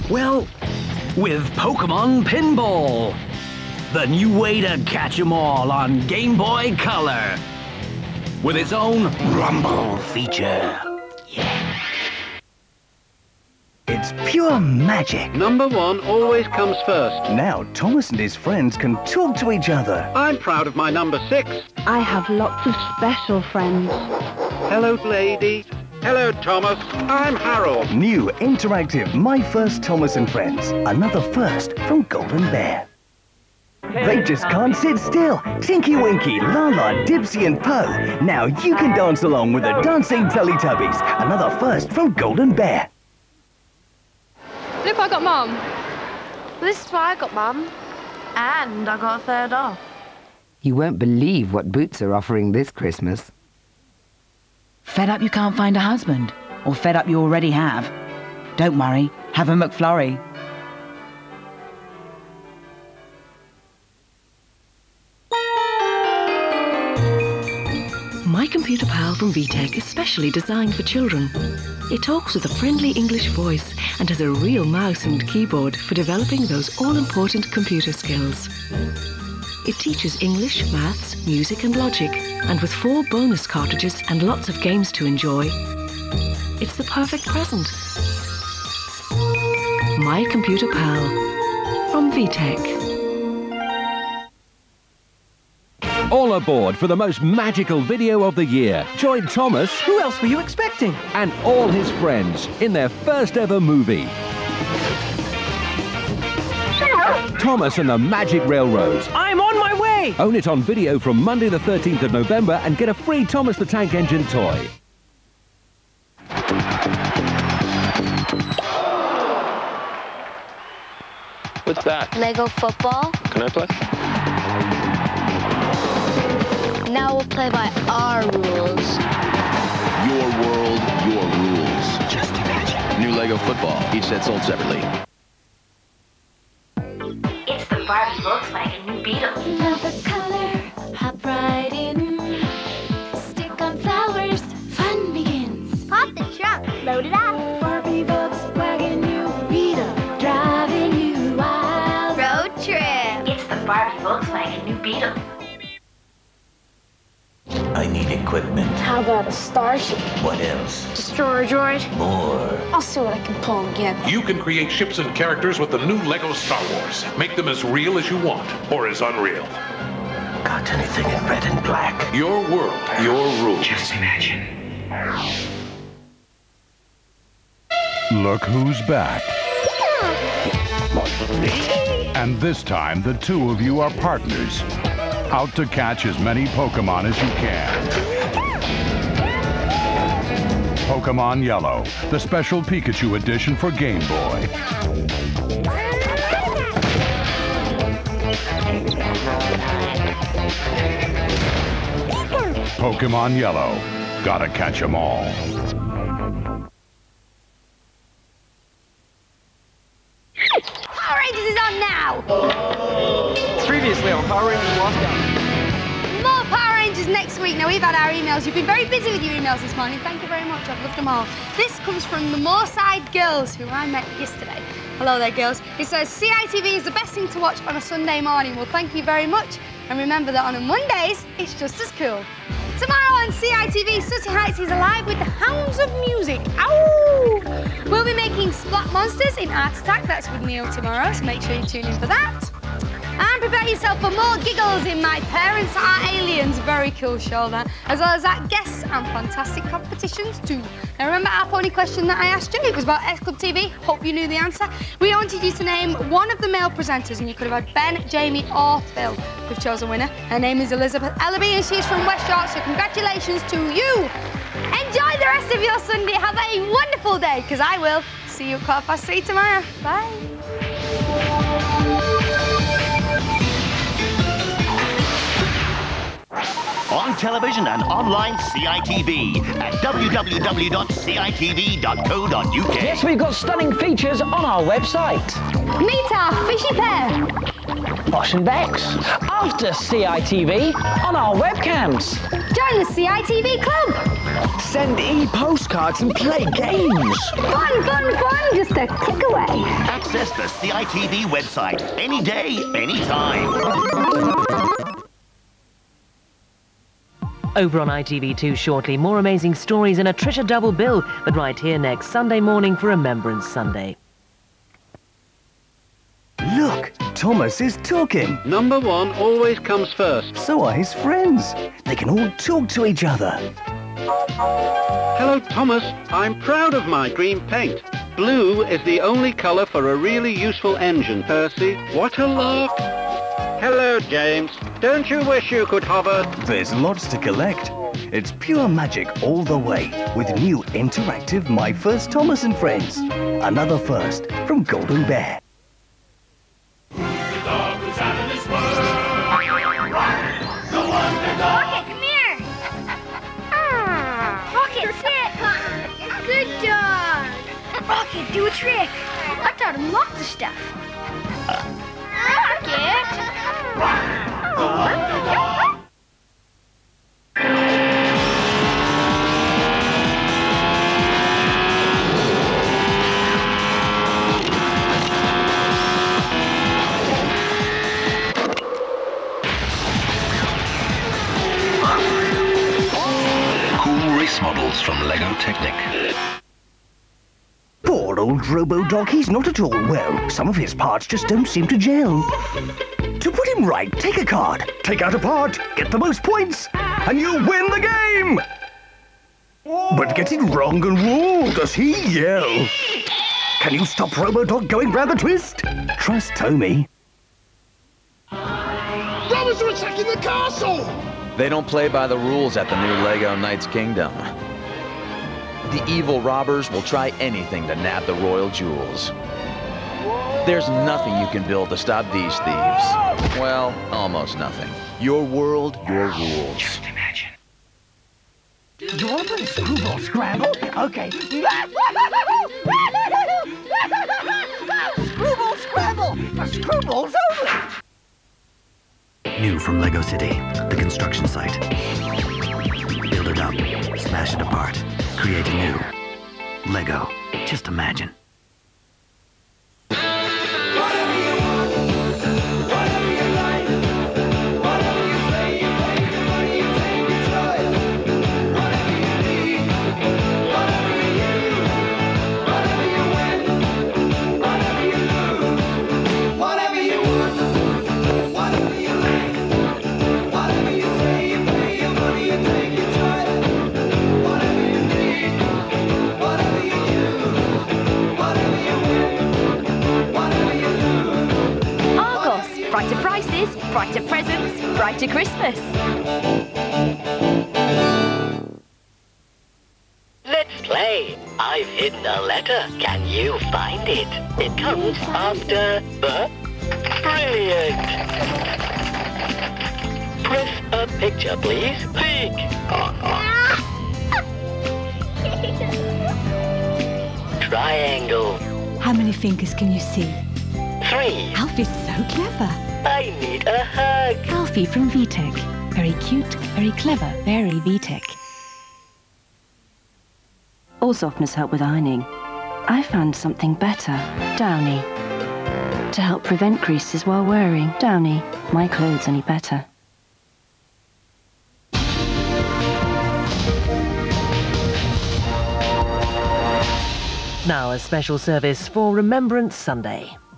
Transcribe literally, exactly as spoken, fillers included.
Well, with Pokemon Pinball. The new way to catch 'em all on Game Boy Color. With its own Rumble feature. Yeah. It's pure magic. Number one always comes first. Now Thomas and his friends can talk to each other. I'm proud of my number six. I have lots of special friends. Hello, lady. Hello, Thomas. I'm Harold. New interactive My First Thomas and Friends. Another first from Golden Bear. They just can't sit still. Tinky Winky, Lala, Dipsy and Poe. Now you can dance along with the dancing Teletubbies. Another first from Golden Bear. Look, I got Mum. Well, this is why I got Mum. And I got a third off. You won't believe what Boots are offering this Christmas. Fed up you can't find a husband? Or fed up you already have? Don't worry, have a McFlurry. My Computer Pal from V TEC is specially designed for children. It talks with a friendly English voice and has a real mouse and keyboard for developing those all-important computer skills. It teaches English, maths, music and logic, and with four bonus cartridges and lots of games to enjoy, it's the perfect present. My Computer Pal from V TEC. All aboard for the most magical video of the year. Join Thomas. Who else were you expecting? And all his friends in their first ever movie. Thomas and the Magic Railroads. I'm on my way! Own it on video from Monday the thirteenth of November and get a free Thomas the Tank Engine toy. What's that? Lego football. Can I play? Now we'll play by our rules. Your world, your rules. Just imagine. New Lego football. Each set sold separately. It's the Barbie Volkswagen new Beetle. Love the color, hop right in. Stick on flowers, fun begins. Pop the trunk, load it up. Barbie Volkswagen new Beetle, driving you wild. Road trip. It's the Barbie Volkswagen new Beetle. I need equipment. How about a starship? What else? Destroyer droid? More. I'll see what I can pull together. You can create ships and characters with the new Lego Star Wars. Make them as real as you want, or as unreal. Got anything in red and black? Your world, your rules. Just imagine. Look who's back. And this time, the two of you are partners. Out to catch as many Pokemon as you can. Pokemon Yellow, the special Pikachu edition for Game Boy. Pokemon Yellow, gotta catch 'em all. Power Rangers is on now! Previously on Power Rangers Lost Down. More Power Rangers next week. Now, we've had our emails. You've been very busy with your emails this morning. Thank you very much. I've loved them all. This comes from the Moorside Girls, who I met yesterday. Hello there, girls. It says, C I T V is the best thing to watch on a Sunday morning. Well, thank you very much. And remember that on a Mondays, it's just as cool. Tomorrow on C I T V, Susie Heights is alive with the Hounds of Music. Ow! We'll be making Splat Monsters in Art Attack. That's with Neil tomorrow, so make sure you tune in for that. And prepare yourself for more giggles in My Parents Are Aliens. Very cool show that. As well as that, guests and fantastic competitions too. Now remember our pony question that I asked you? It was about X Club T V. Hope you knew the answer. We wanted you to name one of the male presenters, and you could have had Ben, Jamie or Phil. We've chosen a winner. Her name is Elizabeth Ellaby and she's from West York, so congratulations to you. Enjoy the rest of your Sunday. Have a wonderful day, because I will. See you at quarter past three tomorrow. Bye. On television and online C I T V at w w w dot c i t v dot co dot u k. Yes, we've got stunning features on our website. Meet our fishy pair. Bosch and Bex. After C I T V on our webcams. Join the C I T V club. Send e-postcards and play games. Fun, fun, fun, just a click away. Access the C I T V website any day, anytime. Over on I T V two shortly, more amazing stories and a Trisha double bill, but right here next Sunday morning for Remembrance Sunday. Look, Thomas is talking. Number one always comes first. So are his friends. They can all talk to each other. Hello, Thomas. I'm proud of my green paint. Blue is the only colour for a really useful engine. Percy, what a lark. Hello, James. Don't you wish you could hover? There's lots to collect. It's pure magic all the way with new interactive My First Thomas and Friends. Another first from Golden Bear. Rocket, come here! Ah, Rocket, sit! Good dog! Rocket, do a trick! I taught him lots of stuff. Rocket! Cool race models from Lego Technic. Poor old Robo-Dog, he's not at all well. Some of his parts just don't seem to gel. To put him right, take a card, take out a part, get the most points, and you win the game! But get it wrong and whoa, does he yell? Can you stop Robo-Dog going round the twist? Trust Tommy. Robbers are attacking the castle! They don't play by the rules at the new Lego Knights Kingdom. The evil robbers will try anything to nab the royal jewels. There's nothing you can build to stop these thieves. Well, almost nothing. Your world, your rules. Just imagine. Do you want to play Screwball Scramble? Okay. Screwball Scramble for Screwballs only! New from Lego City, the construction site. Build it up, smash it apart, create a new Lego. Just imagine. Brighter prices, brighter presents, brighter Christmas. Let's play. I've hidden a letter. Can you find it? It comes after the... Brilliant! Press a picture, please. Peek! Triangle. How many fingers can you see? Three. Alfie's so clever. I need a hug. Alfie from V TEC. Very cute, very clever, very V TEC. All softness help with ironing. I found something better. Downy. To help prevent creases while wearing. Downy. My clothes any better. Now a special service for Remembrance Sunday.